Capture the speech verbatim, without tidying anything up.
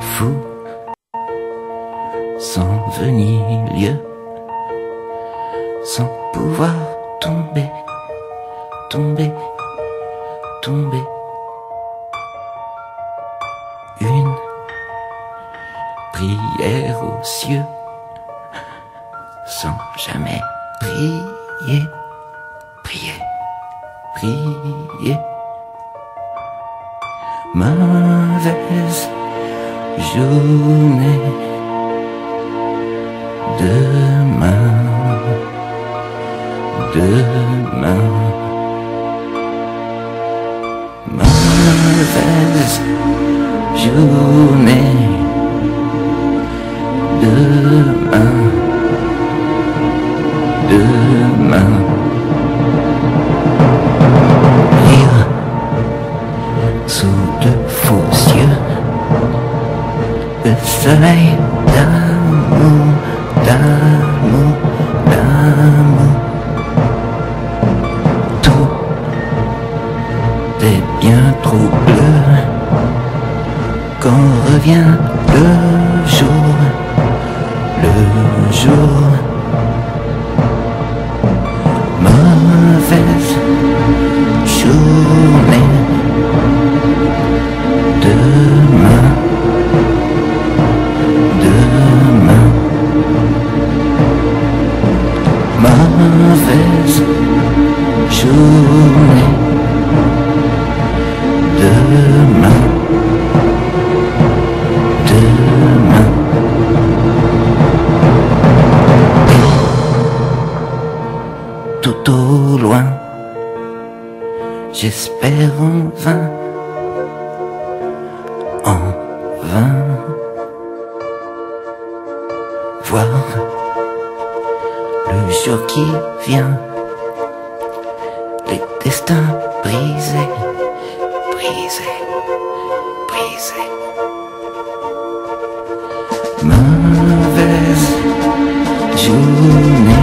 fou, sans venir lieu, sans pouvoir tomber, tomber, tomber. Une prière aux cieux, sans jamais prier, prier, prier. Mauvaise journée, demain, demain. Mauvaise journée, demain, demain. Rire sous de faux yeux, le soleil d'amour, d'amour, d'amour. Tout est bien trop bleu quand revient le jour, le jour. Mauvaise journée, demain, demain. Mauvaise journée, demain, demain. Et tout au loin, j'espère en vain, en vain, voir le jour qui vient, les destins brisés, brisés, brisés. Mauvaise journée.